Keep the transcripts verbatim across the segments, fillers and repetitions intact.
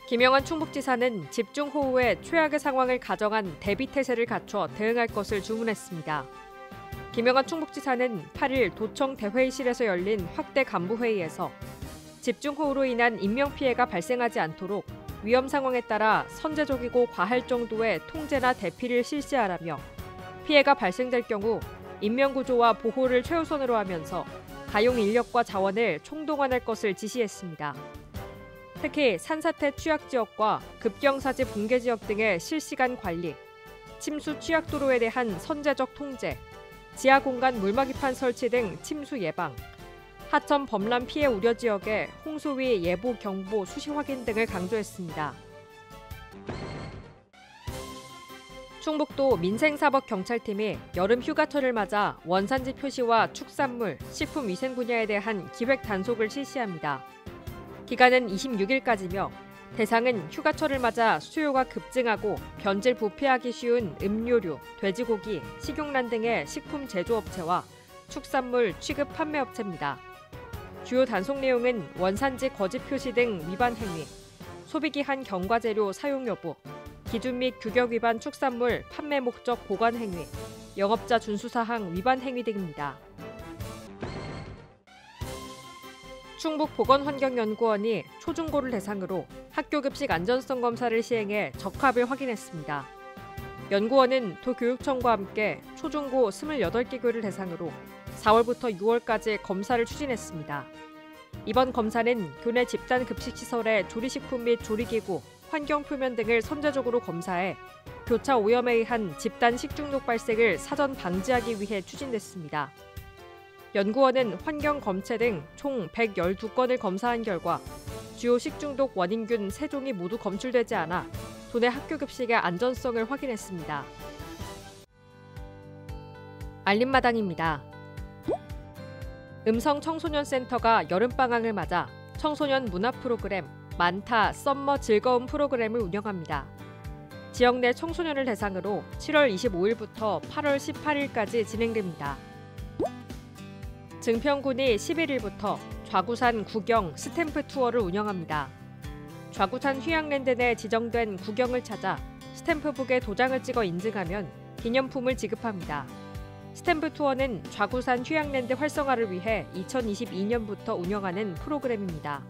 김영환 충북지사는 집중호우의 최악의 상황을 가정한 대비태세를 갖춰 대응할 것을 주문했습니다. 김영환 충북지사는 팔 일 도청 대회의실에서 열린 확대 간부회의에서 집중호우로 인한 인명피해가 발생하지 않도록 위험 상황에 따라 선제적이고 과할 정도의 통제나 대피를 실시하라며 피해가 발생될 경우 인명구조와 보호를 최우선으로 하면서 가용 인력과 자원을 총동원할 것을 지시했습니다. 특히 산사태 취약지역과 급경사지 붕괴지역 등의 실시간 관리, 침수 취약도로에 대한 선제적 통제, 지하공간 물막이판 설치 등 침수 예방, 하천 범람 피해 우려 지역의 홍수위 예보 경보 수시 확인 등을 강조했습니다. 충북도 민생사법경찰팀이 여름 휴가철을 맞아 원산지 표시와 축산물, 식품위생 분야에 대한 기획 단속을 실시합니다. 기간은 이십육 일까지며 대상은 휴가철을 맞아 수요가 급증하고 변질 부패하기 쉬운 음료류, 돼지고기, 식용란 등의 식품 제조업체와 축산물 취급 판매업체입니다. 주요 단속 내용은 원산지 거짓 표시 등 위반 행위, 소비기한 경과재료 사용 여부, 기준 및 규격 위반 축산물 판매 목적 보관 행위, 영업자 준수사항 위반 행위 등입니다. 충북보건환경연구원이 초중고를 대상으로 학교급식 안전성 검사를 시행해 적합을 확인했습니다. 연구원은 도교육청과 함께 초중고 이십팔 개 교를 대상으로 사월부터 유월까지 검사를 추진했습니다. 이번 검사는 교내 집단 급식시설의 조리식품 및 조리기구, 환경표면 등을 선제적으로 검사해 교차 오염에 의한 집단 식중독 발생을 사전 방지하기 위해 추진됐습니다. 연구원은 환경 검체 등 총 백십이 건을 검사한 결과 주요 식중독 원인균 세 종이 모두 검출되지 않아 도내 학교급식의 안전성을 확인했습니다. 알림마당입니다. 음성 청소년 센터가 여름방학을 맞아 청소년 문화 프로그램 많다 썸머 즐거움 프로그램을 운영합니다. 지역 내 청소년을 대상으로 칠월 이십오일부터 팔월 십팔일까지 진행됩니다. 증평군이 십일 일부터 좌구산 구경 스탬프 투어를 운영합니다. 좌구산 휴양랜드 내 지정된 구경을 찾아 스탬프북에 도장을 찍어 인증하면 기념품을 지급합니다. 스탬프 투어는 좌구산 휴양랜드 활성화를 위해 이천이십이년부터 운영하는 프로그램입니다.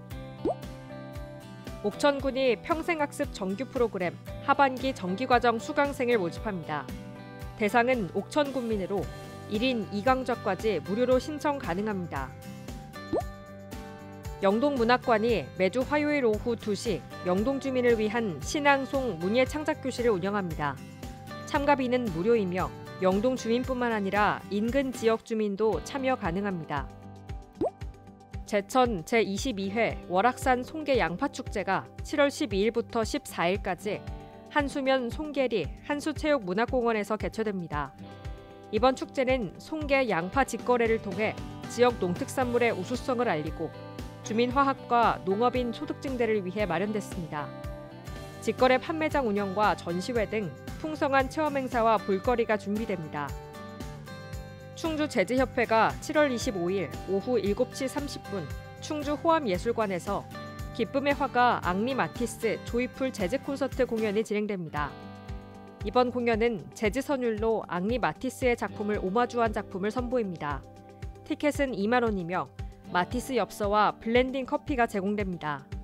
옥천군이 평생학습 정규 프로그램 하반기 정기과정 수강생을 모집합니다. 대상은 옥천군민으로 일 인 이 강좌까지 무료로 신청 가능합니다. 영동문학관이 매주 화요일 오후 두 시 영동 주민을 위한 신앙송 문예 창작교실을 운영합니다. 참가비는 무료이며 영동 주민뿐만 아니라 인근 지역 주민도 참여 가능합니다. 제천 제이십이 회 월악산 송계 양파축제가 칠월 십이일부터 십사일까지 한수면 송계리 한수체육문화공원에서 개최됩니다. 이번 축제는 송계 양파 직거래를 통해 지역 농특산물의 우수성을 알리고 주민화합과 농업인 소득증대를 위해 마련됐습니다. 직거래 판매장 운영과 전시회 등 풍성한 체험행사와 볼거리가 준비됩니다. 충주재즈협회가 칠월 이십오일 오후 일곱 시 삼십 분 충주호암예술관에서 기쁨의 화가 앙리 마티스 조이풀 재즈 콘서트 공연이 진행됩니다. 이번 공연은 재즈 선율로 앙리 마티스의 작품을 오마주한 작품을 선보입니다. 티켓은 이만 원이며 마티스 엽서와 블렌딩 커피가 제공됩니다.